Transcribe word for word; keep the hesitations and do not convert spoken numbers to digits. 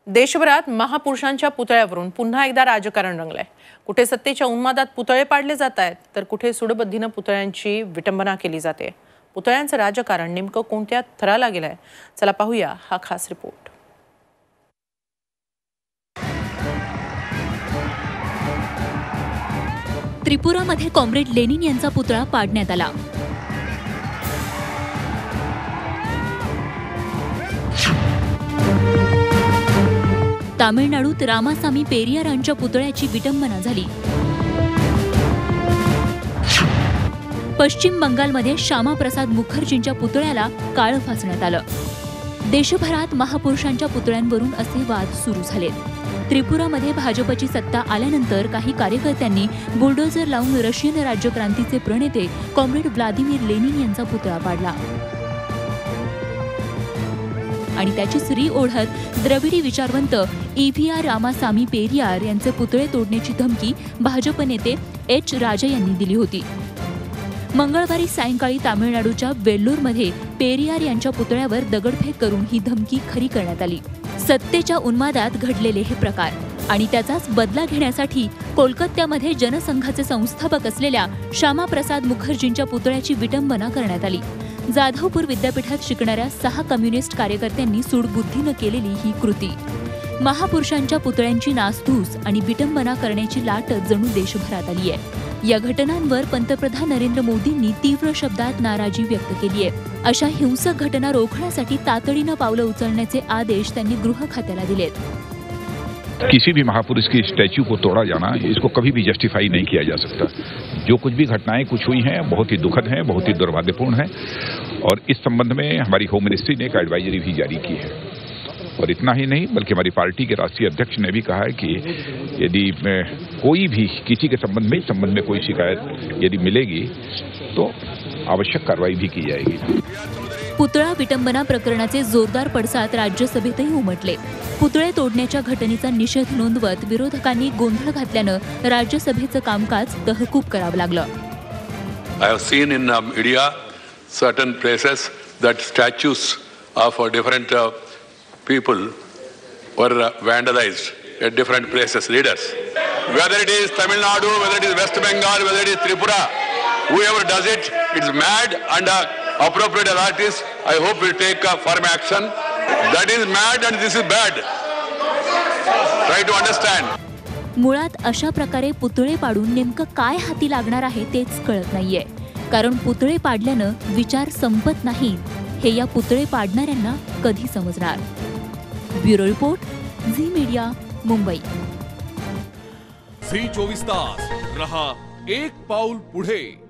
देशभरात महापुरुषांच्या पुतळ्यावरून पुन्हा एकदा राजकारण रंगलंय। कुठे सत्तेच्या उन्मादात पुतळे पाडले जात आहेत, तर कुठे सुडबुद्धीने पुतळ्यांची विटंबना केली जाते। पुतळ्यांचं राजकारण नेमकं कोणत्या थराला गेलंय, चला पाहूया हा खास रिपोर्ट। त्रिपुरामध्ये कॉम्रेड लेनिन यांचा पुतळा पाडण्यात आला। तामिळनाडूत रामासामी पेरियारांच्या पुतळ्याची विटंबना झाली। पश्चिम बंगालमध्ये श्यामाप्रसाद मुखर्जींच्या पुतळ्याला काळं फासण्यात आलं। देशभरात महापुरुषांच्या पुतळ्यांवरून असे वाद सुरू झालेत। त्रिपुरामध्ये भाजपची सत्ता आल्यानंतर काही कार्यकर्त्यांनी बुलडोझर लावून रशियन राज्यक्रांतीचे प्रणेते कॉम्रेड व्लादिमीर लेनिन यांचा पुतळा पाडला आणि त्याची श्री ओढत द्रविडी विचारवंत E V R Ramasamy Periyar यांचे पुतळे तोडण्याची धमकी भाजप नेते एच राजा यांनी दिली होती। मंगळवारी सायंकाळी तामिळनाडूच्या वेल्लोरमध्ये पेरियार यांच्या पुतळ्यावर दगडफेक करून ही धमकी खरी करण्यात आली। सत्तेच्या उन्मादात घडलेले हे प्रकार आणि त्याचाच बदला घेण्यासाठी कोलकात्यामध्ये जनसंघाचे संस्थापक असलेल्या श्यामाप्रसाद मुखर्जींच्या पुतळ्याची विटंबना करण्यात आली। जाधवपूर विद्यापीठात शिकणाऱ्या सहा कम्युनिस्ट कार्यकर्त्यांनी सूडबुद्धीनं केलेली ही कृती। महापुरुषांच्या पुतळ्यांची नासधूस आणि विटंबना करण्याची लाट जणू देशभरात आली आहे। या घटनांवर पंतप्रधान नरेंद्र मोदींनी तीव्र शब्दात नाराजी व्यक्त केली आहे। अशा हिंसक घटना रोखण्यासाठी तातडीनं पावलं उचलण्याचे आदेश त्यांनी गृह खात्याला दिलेत। किसी भी महापुरुष की स्टैच्यू को तोड़ा जाना, इसको कभी भी जस्टिफाई नहीं किया जा सकता। जो कुछ भी घटनाएं कुछ हुई हैं बहुत ही दुखद हैं, बहुत ही दुर्भाग्यपूर्ण हैं और इस संबंध में हमारी होम मिनिस्ट्री ने एक एडवाइजरी भी जारी की है। और इतना ही नहीं बल्कि हमारी पार्टी के राष्ट्रीय अध्यक्ष ने भी कहा है कि यदि कोई भी किसी के संबंध में संबंध में कोई शिकायत यदि मिलेगी तो आवश्यक कार्रवाई भी की जाएगी। पुतळा विटंबना प्रकरणाचे जोरदार पडसाद राज्यसभेतही उमटले। पुतळे तोडण्याच्या घटनेचा निषेध नोंदवत विरोधकांनी गोंधळ घातल्यानं राज्यसभेचं कामकाज तहकूब करावं लागलं। I have seen in uh, media certain places that statues of uh, different uh, people were uh, vandalized at different places, leaders. Whether it is Tamil Nadu, whether it is West Bengal, whether it is Tripura, whoever does it, it's mad and uh, appropriate authorities, I hope, will take uh, firm action. That is mad and this is bad. Try to understand. मुळात अशा प्रकारे पुतळे पाडून नेमकं काय हाती लागणार आहे तेच कळत नाहीये। कारण पुतळे पाडल्यानं विचार संपत नाही हे या पुतळे पाडणाऱ्यांना कधी समजणार। Bureau report, Zee Media, Mumbai. झी चोवीस तास रहा एक पाऊल पुढे।